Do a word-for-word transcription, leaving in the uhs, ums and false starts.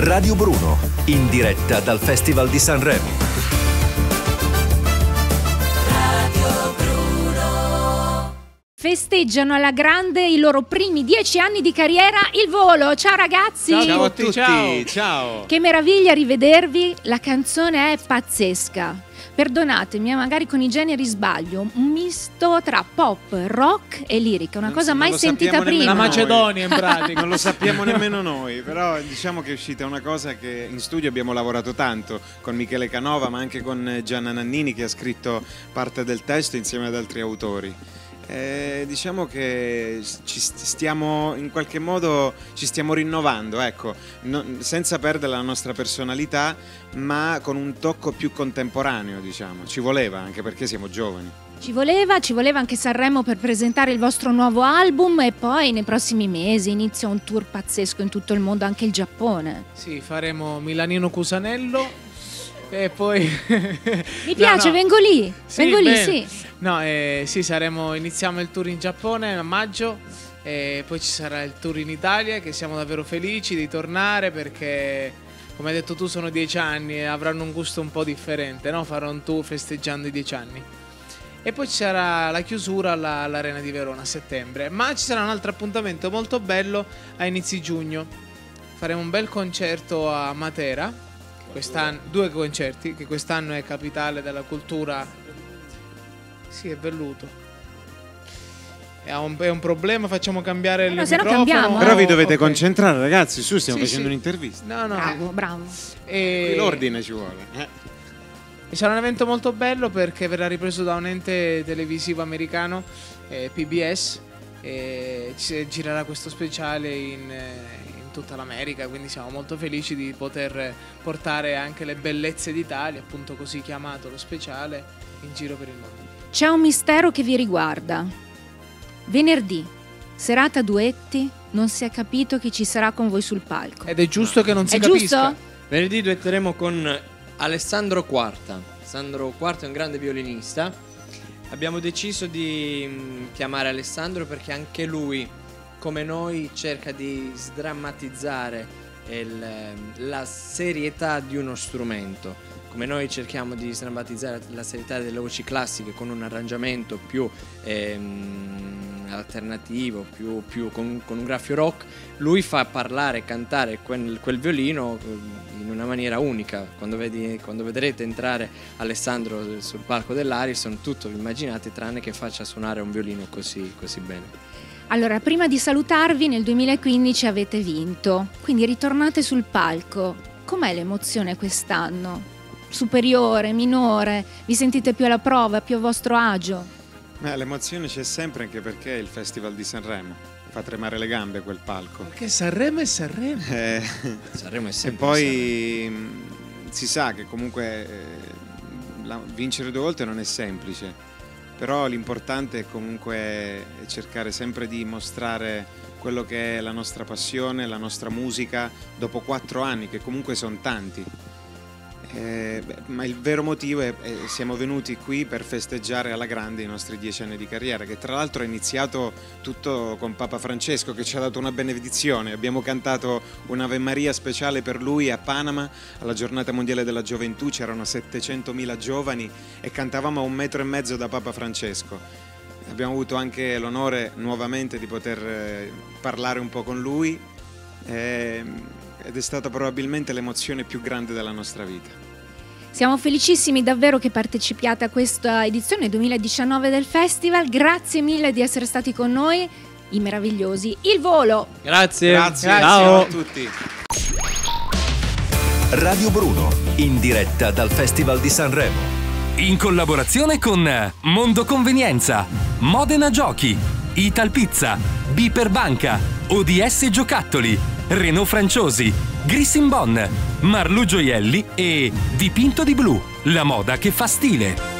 Radio Bruno, in diretta dal Festival di Sanremo. Radio Bruno. Festeggiano alla grande i loro primi dieci anni di carriera, Il Volo. Ciao ragazzi! Ciao, Ciao a tutti, ciao. ciao. Che meraviglia rivedervi, la canzone è pazzesca. Perdonatemi, magari con i generi sbaglio, un misto tra pop, rock e lirica, una Non cosa so- mai non lo sentita sappiamo prima. La nemmeno Macedonia in pratica. Non lo sappiamo nemmeno noi, però diciamo che è uscita una cosa che in studio abbiamo lavorato tanto con Michele Canova, ma anche con Gianna Nannini, che ha scritto parte del testo insieme ad altri autori. Eh, diciamo che ci stiamo in qualche modo ci stiamo rinnovando, ecco, non- senza perdere la nostra personalità, ma con un tocco più contemporaneo, diciamo. Ci voleva, anche perché siamo giovani. Ci voleva, ci voleva anche Sanremo per presentare il vostro nuovo album e poi nei prossimi mesi inizia un tour pazzesco in tutto il mondo, anche il Giappone. Sì, faremo Milanino Cusanello e poi... Mi piace, vengo lì, Sì, vengo lì, bene. sì. No, eh, sì, saremo, iniziamo il tour in Giappone a maggio e poi ci sarà il tour in Italia, che siamo davvero felici di tornare perché, come hai detto tu, sono dieci anni e avranno un gusto un po' differente, no? Farò un tour festeggiando i dieci anni. E poi ci sarà la chiusura alla- all'Arena di Verona a settembre, ma ci sarà un altro appuntamento molto bello a inizi giugno. Faremo un bel concerto a Matera, quest'anno, due concerti, che quest'anno è capitale della cultura. Sì, è velluto. È un, è un problema, facciamo cambiare il no, se no microfono. cambiamo, eh. Però vi dovete Ok. concentrare, ragazzi, su, stiamo Sì, facendo sì. un'intervista. No, no. Bravo, bravo. E... Qui l'ordine ci vuole. eh. E sarà un evento molto bello perché verrà ripreso da un ente televisivo americano, eh, P B S, e ci girerà questo speciale in, eh, in tutta l'America, quindi siamo molto felici di poter portare anche le bellezze d'Italia, appunto così chiamato lo speciale, in giro per il mondo. C'è un mistero che vi riguarda. Venerdì, serata duetti, non si è capito chi ci sarà con voi sul palco. Ed è giusto che non si È capisca. giusto? Venerdì duetteremo con Alessandro Quarta. Alessandro Quarta è un grande violinista. Abbiamo deciso di mm, chiamare Alessandro perché anche lui, come noi, cerca di sdrammatizzare il, la serietà di uno strumento. Come noi cerchiamo di sdrammatizzare la serietà delle voci classiche con un arrangiamento più ehm, alternativo, più, più con, con un graffio rock, lui fa parlare e cantare quel, quel violino eh, in una maniera unica. Quando, vedi, quando vedrete entrare Alessandro sul palco dell'Arison, tutto vi immaginate tranne che faccia suonare un violino così, così bene. Allora, prima di salutarvi, nel duemilaquindici avete vinto, quindi ritornate sul palco. Com'è l'emozione quest'anno? Superiore, minore? Vi sentite più alla prova, più a vostro agio? Eh, l'emozione c'è sempre, anche perché è il Festival di Sanremo. Fa tremare le gambe quel palco. Perché Sanremo è Sanremo. Eh, Sanremo è e sempre poi mh, si sa che comunque eh, la- vincere due volte non è semplice, però l'importante è comunque cercare sempre di mostrare quello che è la nostra passione, la nostra musica, dopo quattro anni, che comunque sono tanti. Eh, beh, ma il vero motivo è che siamo venuti qui per festeggiare alla grande i nostri dieci anni di carriera, che tra l'altro è iniziato tutto con Papa Francesco, che ci ha dato una benedizione. Abbiamo cantato un'Ave Maria speciale per lui a Panama alla giornata mondiale della gioventù, c'erano settecentomila giovani e cantavamo a un metro e mezzo da Papa Francesco. Abbiamo avuto anche l'onore nuovamente di poter eh, parlare un po' con lui eh, ed è stata probabilmente l'emozione più grande della nostra vita. Siamo felicissimi davvero che partecipiate a questa edizione duemiladiciannove del festival. Grazie mille di essere stati con noi, i meravigliosi Il Volo. Grazie. Grazie, Ciao. a tutti. Radio Bruno, in diretta dal Festival di Sanremo. In collaborazione con Mondo Convenienza, Modena Giochi, Ital Pizza, Biper Banca, O D S Giocattoli, Renault Franciosi, Grissin Bon, Marlu Gioielli e Dipinto di Blu, la moda che fa stile.